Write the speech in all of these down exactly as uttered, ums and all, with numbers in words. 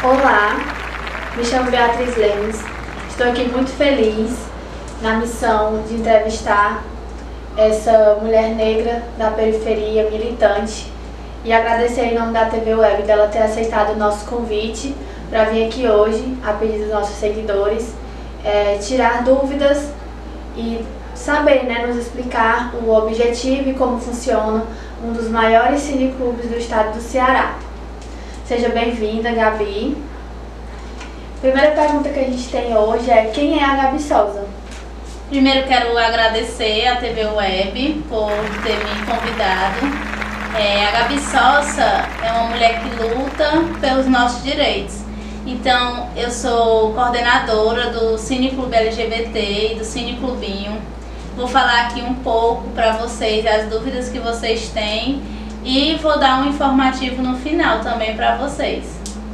Olá, me chamo Beatriz Lemes, estou aqui muito feliz na missão de entrevistar essa mulher negra da periferia, militante, e agradecer em nome da T V Web dela ter aceitado o nosso convite para vir aqui hoje, a pedido dos nossos seguidores, é, tirar dúvidas e saber, né, nos explicar o objetivo e como funciona um dos maiores cineclubes do estado do Ceará. Seja bem-vinda, Gabi. Primeira pergunta que a gente tem hoje é: quem é a Gabi Souza? Primeiro quero agradecer à T V Web por ter me convidado. É, a Gabi Souza é uma mulher que luta pelos nossos direitos. Então, eu sou coordenadora do Cineclube L G B T e do Cineclubinho. Vou falar aqui um pouco para vocês as dúvidas que vocês têm e vou dar um informativo no final também para vocês.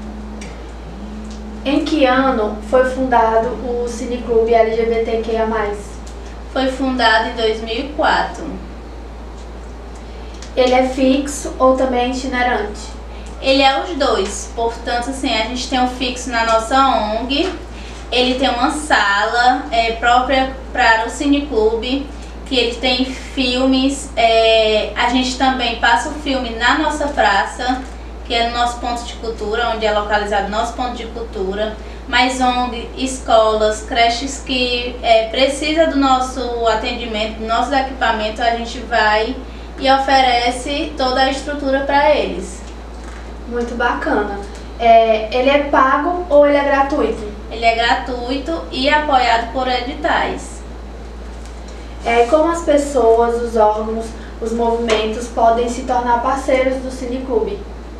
Em que ano foi fundado o Cineclube L G B T Q I A mais? Foi fundado em dois mil e quatro. Ele é fixo ou também itinerante? Ele é os dois, portanto, assim, a gente tem um fixo na nossa O N G, ele tem uma sala é, própria para o Cineclube, que ele tem filmes, é, a gente também passa o filme na nossa praça, que é no nosso ponto de cultura, onde é localizado o nosso ponto de cultura, mais O N G, escolas, creches que é, precisa do nosso atendimento, do nosso equipamento, a gente vai e oferece toda a estrutura para eles. Muito bacana. É, ele é pago ou ele é gratuito? Ele é gratuito e apoiado por editais. É, como as pessoas, os órgãos, os movimentos podem se tornar parceiros do Cineclube?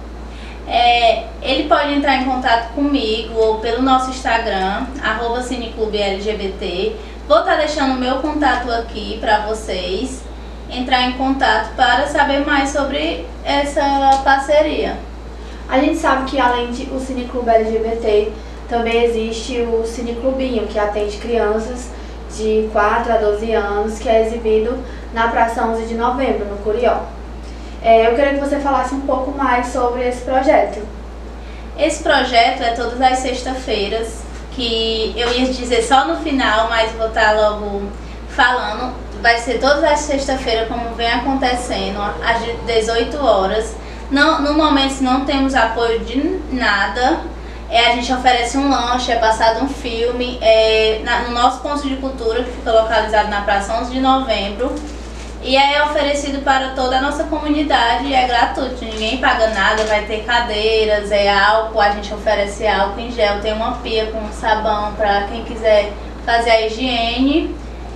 É, ele pode entrar em contato comigo ou pelo nosso Instagram, arroba Cineclube L G B T. Vou estar deixando o meu contato aqui para vocês entrar em contato para saber mais sobre essa parceria. A gente sabe que além de o Cineclube L G B T, também existe o Cineclubinho, que atende crianças de quatro a doze anos, que é exibido na Praça onze de Novembro, no Curió. É, eu queria que você falasse um pouco mais sobre esse projeto. Esse projeto é todas as sextas-feiras, que eu ia dizer só no final, mas vou estar logo falando. Vai ser todas as sextas-feiras, como vem acontecendo, às dezoito horas. Não, no momento não temos apoio de nada, é, a gente oferece um lanche, é passado um filme, é, na, no nosso ponto de cultura, que fica localizado na Praça onze de Novembro, e é oferecido para toda a nossa comunidade e é gratuito, ninguém paga nada, vai ter cadeiras, é álcool, a gente oferece álcool em gel, tem uma pia com sabão para quem quiser fazer a higiene,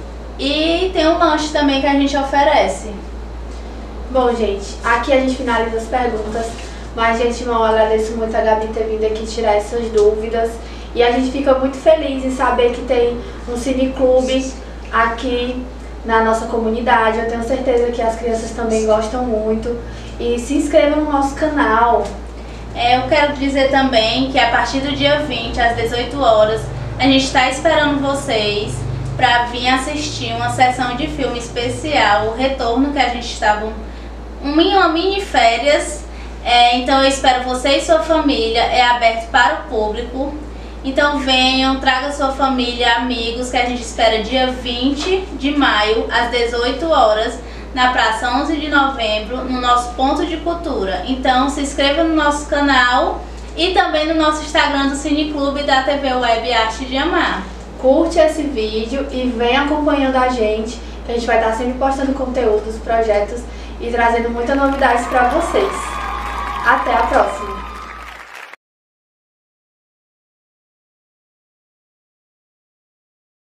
e tem um lanche também que a gente oferece. Bom, gente, aqui a gente finaliza as perguntas, mas de antemão eu agradeço muito a Gabi ter vindo aqui tirar essas dúvidas e a gente fica muito feliz em saber que tem um cineclube aqui na nossa comunidade. Eu tenho certeza que as crianças também gostam muito e se inscrevam no nosso canal. É, eu quero dizer também que a partir do dia vinte, às dezoito horas, a gente está esperando vocês para vir assistir uma sessão de filme especial, o retorno, que a gente estava uma mini férias, é, então eu espero você e sua família, é aberto para o público, então venham, traga sua família, amigos, que a gente espera dia vinte de maio, às dezoito horas, na Praça onze de Novembro, no nosso ponto de cultura. Então se inscreva no nosso canal e também no nosso Instagram do Cineclube da T V Web Arte de Amar. Curte esse vídeo e vem acompanhando a gente, que a gente vai estar sempre postando conteúdos, projetos e trazendo muitas novidades para vocês. Até a próxima!